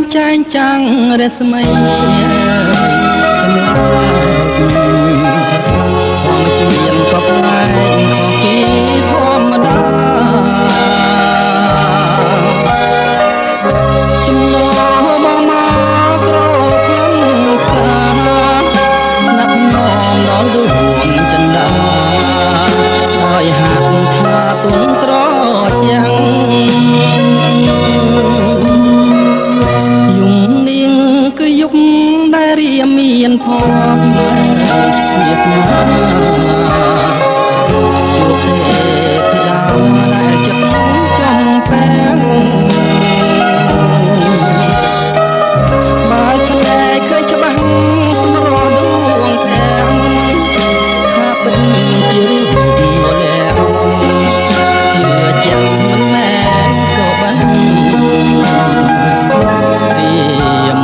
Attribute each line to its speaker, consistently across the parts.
Speaker 1: ចែងចាំងរស្មីចំណាធម្មជាតិក៏ផ្លែខុសពីធម្មតាចំណោបងមកក្រខ្លឹមខាណាត់ញោមដល់ដួងចិន្តាហើយហាត់ថាទុនត្រជាងយុគដែលរៀមមានផងវាស្នាជួបទេពីដើមដែលចិត្តចំពេងបើខ្លែងឃើញច្បាស់សម្រស់ដួងផែងថាពិតជារឿងមលែកជឿជាក់មិនមែនសូបិនរៀម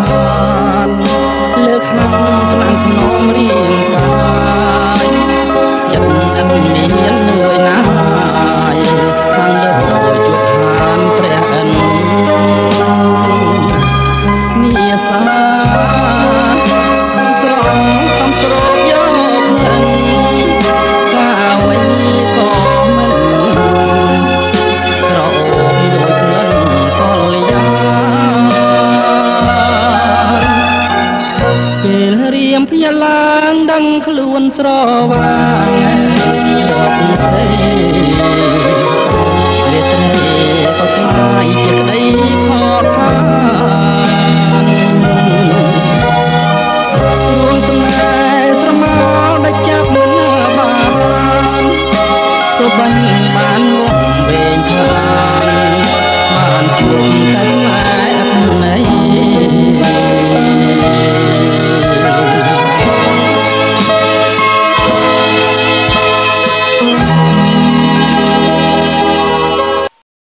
Speaker 1: លើកហាងខ្លាំងខ្នងរៀងកាយចិត្តអត់មាននឿយណាយខាងលើជួបឋានព្រះអិននាសាស្រងខំស្រោបយកក្លិនកាវិញក៏មិនក្រអូបដោយក្លិនពលយាពេលរៀមភ្ញាឡើងដឹងខ្លួនស្រវាងរកស្រីរាត្រីក៏ខ្លាយជាក្តីខកខានរួងស្នេហ៍ស្រមោលដែលចាប់មិនបានសុបិនបានងំវែងខានបានជួបតែ